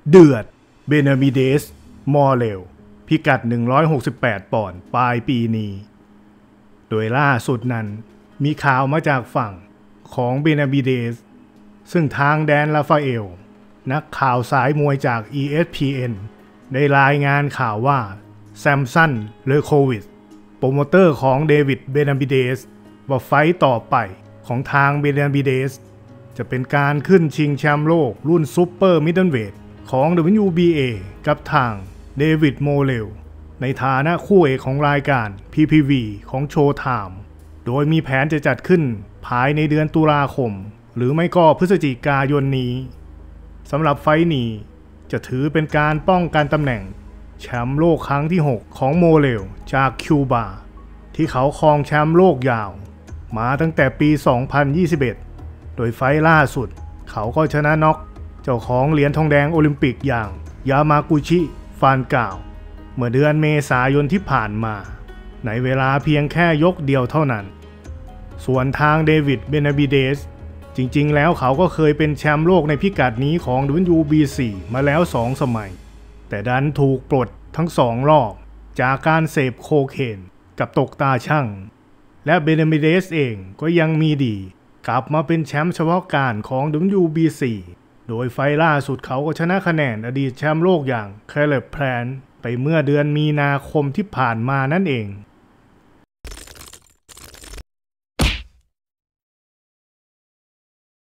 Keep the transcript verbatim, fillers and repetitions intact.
เดือดเบนามิเดสมอเรลพิกัดหนึ่งร้อยหกสิบแปดปอนด์ปลายปีนี้โดยล่าสุดนั้นมีข่าวมาจากฝั่งของเบนามิเดสซึ่งทางแดนราฟาเอลนักข่าวสายมวยจาก อี เอส พี เอ็น ได้รายงานข่าวว่าแซมสันเลโควิชโปรโมเตอร์ของเดวิดเบนามิเดสว่าไฟต์ต่อไปของทางเบนามิเดสจะเป็นการขึ้นชิงแชมป์โลกรุ่นซุปเปอร์มิดเดิลเวทของ ดับเบิลยู บี เอ กับทางเดวิดโมเรลในฐานะคู่เอกของรายการ พี พี วี ของโชว์ไทม์โดยมีแผนจะจัดขึ้นภายในเดือนตุลาคมหรือไม่ก็พฤศจิกายนนี้สำหรับไฟต์นี้จะถือเป็นการป้องกันตำแหน่งแชมป์โลกครั้งที่หกของโมเรลจากคิวบาที่เขาครองแชมป์โลกยาวมาตั้งแต่ปี สองพันยี่สิบเอ็ด โดยไฟต์ล่าสุดเขาก็ชนะน็อกเจ้าของเหรียญทองแดงโอลิมปิกอย่างยามากุชิฟานกาวเมื่อเดือนเมษายนที่ผ่านมาในเวลาเพียงแค่ยกเดียวเท่านั้นส่วนทางเดวิดเบนามิเดสจริงๆแล้วเขาก็เคยเป็นแชมป์โลกในพิกัดนี้ของ ดับเบิลยู บี ซี มาแล้วสองสมัยแต่ดันถูกปลดทั้งสองรอบจากการเสพโคเคนกับตกตาช่างและเบนามิเดสเองก็ยังมีดีกลับมาเป็นแชมป์เฉพาะการของ ดับเบิลยู บี ซี โดยไฟล์ล่าสุดเขาก็ชนะคะแนนอดีตแชมป์โลกอย่างแคเลบแพลนไปเมื่อเดือนมีนาคมที่ผ่านมานั่นเอง